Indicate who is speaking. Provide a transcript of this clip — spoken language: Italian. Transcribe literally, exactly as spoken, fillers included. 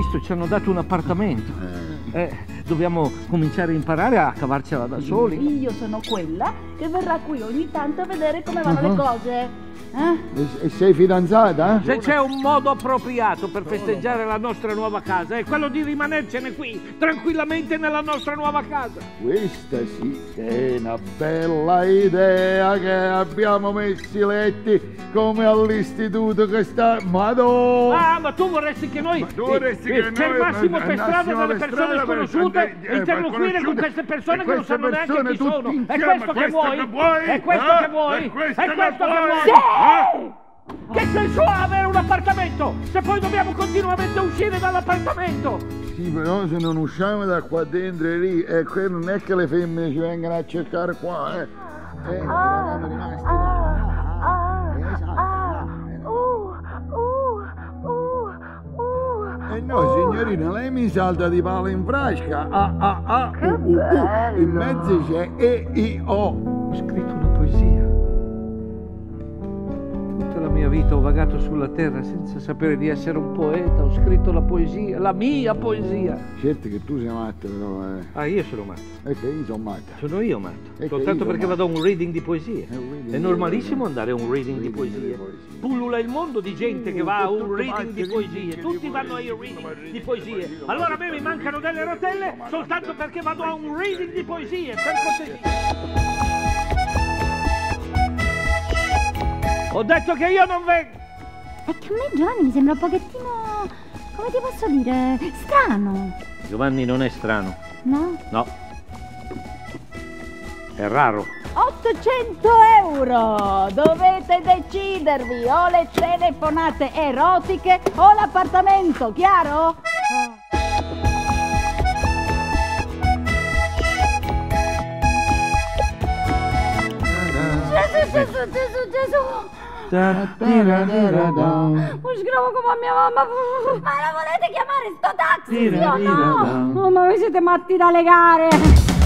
Speaker 1: visto, ci hanno dato un appartamento. Eh, dobbiamo cominciare a imparare a cavarcela da soli.
Speaker 2: Io sono quella che verrà qui ogni tanto a vedere come vanno uh-huh. le cose. Eh?
Speaker 3: E sei fidanzata?
Speaker 1: Se c'è un modo appropriato per festeggiare la nostra nuova casa è quello di rimanercene qui, tranquillamente nella nostra nuova casa.
Speaker 3: Questa sì che è una bella idea, che abbiamo messo i letti come all'istituto che sta... Madonna!
Speaker 1: Ah, ma tu vorresti che noi
Speaker 3: vorresti
Speaker 1: eh,
Speaker 3: che
Speaker 1: fermassimo
Speaker 3: noi
Speaker 1: per strada dalle persone sconosciute e interloquire con queste persone che non sanno neanche chi sono. È questo che vuoi? È questo che vuoi? È questo che vuoi?
Speaker 2: Sì!
Speaker 1: Che senso ha avere un appartamento se poi dobbiamo continuamente uscire dall'appartamento?
Speaker 3: Sì, però se non usciamo da qua dentro e lì, eh, non è che le femmine ci vengano a cercare qua, eh. Eh, eravamo rimasti là. Esatto. Eh no, signorina, lei mi salta di palo in frasca. Ah, ah, ah, uh, uh, uh. In mezzo c'è E, I, O.
Speaker 1: Ho scritto una poesia. Tutta la mia vita ho vagato sulla terra senza sapere di essere un poeta. Ho scritto la poesia, la mia poesia.
Speaker 3: Certo che tu sei matto, però. Eh.
Speaker 1: Ah, io sono matto.
Speaker 3: È che io sono matto.
Speaker 1: Sono io matto.
Speaker 3: È
Speaker 1: Soltanto perché
Speaker 3: matto.
Speaker 1: vado a un reading di poesie. È,
Speaker 3: reading
Speaker 1: è normalissimo andare a un reading, reading di poesie. poesie. Pullula il mondo di gente che va a un reading di poesie. Tutti vanno a un reading di poesie. Allora a me mi mancano delle rotelle soltanto perché vado a un reading di poesie. Per cortesia. Ho detto che io non vengo!
Speaker 4: È che a me Giovanni mi sembra un pochettino, come ti posso dire, strano.
Speaker 1: Giovanni non è strano.
Speaker 4: No?
Speaker 1: No. È raro.
Speaker 2: ottocento euro! Dovete decidervi, o le telefonate erotiche o l'appartamento, chiaro?
Speaker 4: Gesù, Gesù, Gesù, Gesù! Mo sgravo come a mia mamma. Ma la volete chiamare sto taxi? Sì o no? Oh, ma voi siete matti da legare.